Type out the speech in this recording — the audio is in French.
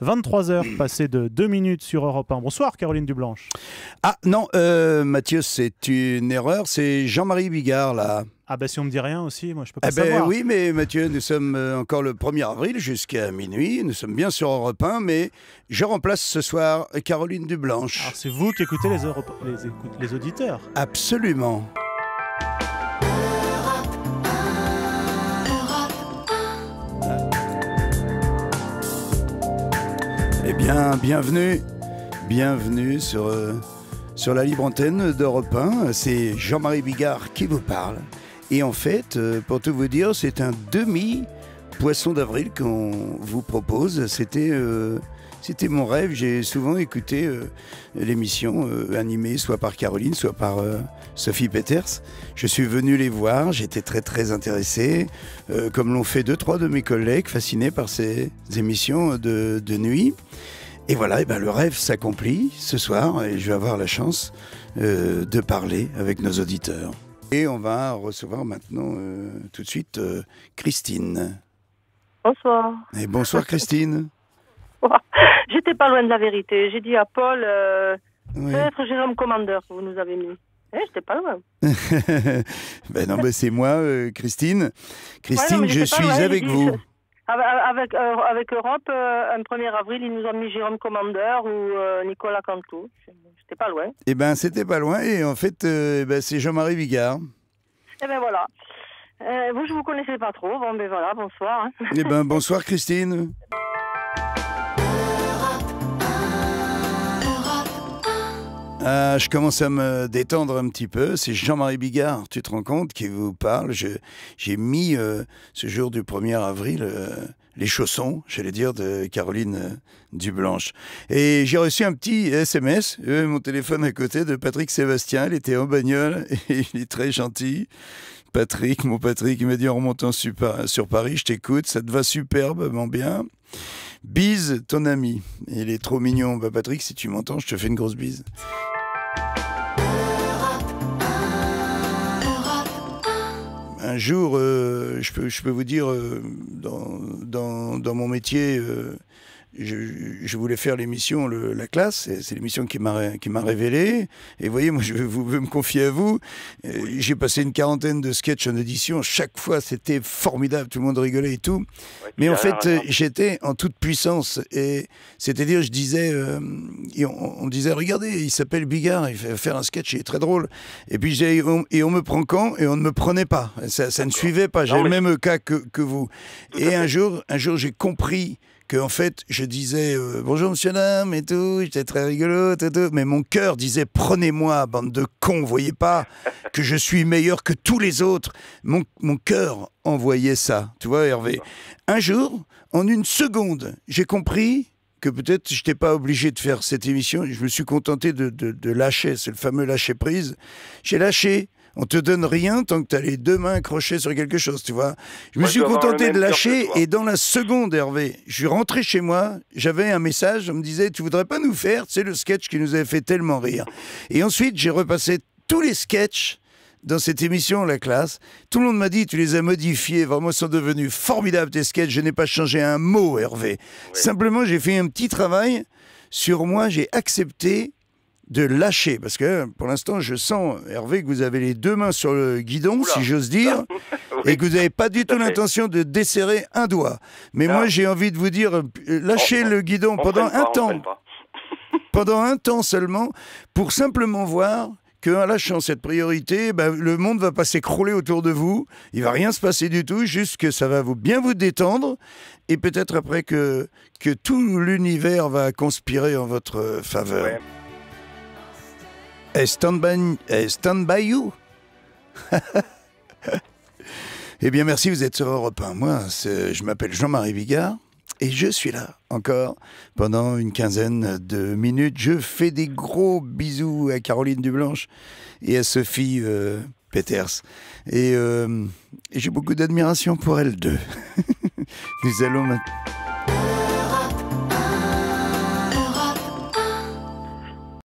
23h, passé de 2 minutes sur Europe 1. Bonsoir Caroline Dublanche. Ah non, Mathieu, c'est une erreur, c'est Jean-Marie Bigard là. Ah bah si on me dit rien aussi, moi je peux pas Eh ben savoir. oui, mais Mathieu, nous sommes encore le 1er avril jusqu'à minuit, nous sommes bien sur Europe 1, mais je remplace ce soir Caroline Dublanche. Alors c'est vous qui écoutez les auditeurs. Absolument. Eh bien, bienvenue sur la libre antenne d'Europe 1. C'est Jean-Marie Bigard qui vous parle. Et en fait, pour tout vous dire, c'est un demi-poisson d'avril qu'on vous propose. C'était mon rêve. J'ai souvent écouté l'émission animée soit par Caroline, soit par Sophie Peters. Je suis venu les voir, j'étais très très intéressé, comme l'ont fait 2-3 de mes collègues, fascinés par ces émissions de nuit. Et voilà, et ben le rêve s'accomplit ce soir et je vais avoir la chance de parler avec nos auditeurs. Et on va recevoir maintenant tout de suite Christine. Bonsoir. Et bonsoir Christine. J'étais pas loin de la vérité. J'ai dit à Paul, Oui. peut-être Jérôme Commandeur que vous nous avez mis. J'étais pas loin. Ben non, ben c'est moi, Christine. Christine, Ouais, non, je suis avec vous. Avec Europe, un 1er avril, ils nous ont mis Jérôme Commandeur ou Nicolas Cantou. J'étais pas loin. Eh ben, c'était pas loin. Et en fait, ben, c'est Jean-Marie Bigard. Et ben voilà. Vous, je vous connaissais pas trop. Bon, ben voilà, bonsoir. Hein. Eh ben, bonsoir Christine. Ah, je commence à me détendre un petit peu. C'est Jean-Marie Bigard, tu te rends compte, qui vous parle. J'ai mis ce jour du 1er avril les chaussons, j'allais dire, de Caroline Dublanche. Et j'ai reçu un petit SMS, mon téléphone à côté, de Patrick Sébastien. Il était en bagnole et il est très gentil. Patrick, mon Patrick, il m'a dit en remontant sur Paris, je t'écoute, ça te va superbement bien. Bise ton ami. Il est trop mignon. Bah Patrick, si tu m'entends, je te fais une grosse bise. Un jour, je peux vous dire, dans mon métier, je voulais faire l'émission La Classe, c'est l'émission qui m'a révélé. Et vous voyez, moi, je veux me confier à vous. J'ai passé une 40aine de sketchs en audition. Chaque fois, c'était formidable. Tout le monde rigolait et tout. Ouais, mais en fait, j'étais en toute puissance. Et c'est-à-dire, je disais, on disait, regardez, il s'appelle Bigard, il fait faire un sketch, il est très drôle. Et puis, on me prend quand? Et on ne me prenait pas. Ça ne suivait pas. J'ai le même cas que vous. Et un jour, j'ai compris que en fait, je disais bonjour monsieur dame et tout, j'étais très rigolo, tout, mais mon cœur disait prenez-moi, bande de cons, vous voyez pas que je suis meilleur que tous les autres. Mon cœur envoyait ça, tu vois Hervé. Un jour, en une seconde, j'ai compris que peut-être je n'étais pas obligé de faire cette émission, je me suis contenté de lâcher, c'est le fameux lâcher prise. J'ai lâché. On te donne rien tant que tu as les deux mains accrochées sur quelque chose, tu vois. Je me suis contenté de lâcher et dans la seconde, Hervé, je suis rentré chez moi, j'avais un message, on me disait, tu voudrais pas nous faire, c'est le sketch qui nous avait fait tellement rire. Et ensuite, j'ai repassé tous les sketchs dans cette émission, La Classe. Tout le monde m'a dit, tu les as modifiés, vraiment, ils sont devenus formidables tes sketchs, je n'ai pas changé un mot, Hervé. Oui. Simplement, j'ai fait un petit travail sur moi, j'ai accepté de lâcher, parce que pour l'instant je sens, Hervé, que vous avez les deux mains sur le guidon, si j'ose dire, oui. Et que vous n'avez pas du tout l'intention de desserrer un doigt. Mais moi j'ai envie de vous dire, lâchez le guidon pendant un temps, pendant un temps seulement, pour simplement voir qu'en lâchant cette priorité, le monde va pas s'écrouler autour de vous, il va rien se passer du tout, juste que ça va bien vous détendre, et peut-être après que tout l'univers va conspirer en votre faveur. Ouais. Stand by you. Eh bien, merci, vous êtes sur Europe 1. Moi, je m'appelle Jean-Marie Bigard et je suis là encore pendant une quinzaine de minutes. Je fais des gros bisous à Caroline Dublanche et à Sophie Peters. Et j'ai beaucoup d'admiration pour elles deux. Nous allons maintenant...